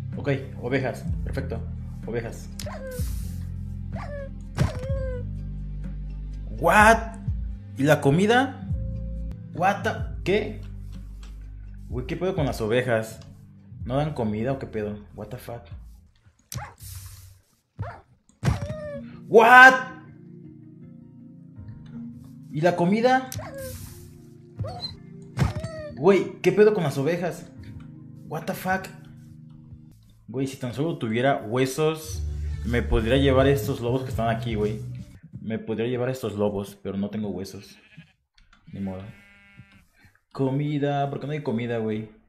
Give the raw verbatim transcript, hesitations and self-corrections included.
Ok, ovejas. Perfecto. Ovejas. What? ¿Y la comida? What the... ¿Qué? Güey, ¿qué pedo con las ovejas? ¿No dan comida o qué pedo? What the fuck? What? ¿Y la comida? Güey, ¿qué pedo con las ovejas? What the fuck? Güey, si tan solo tuviera huesos, me podría llevar estos lobos que están aquí, güey. Me podría llevar estos lobos, pero no tengo huesos. Ni modo. Comida, ¿por qué no hay comida, güey?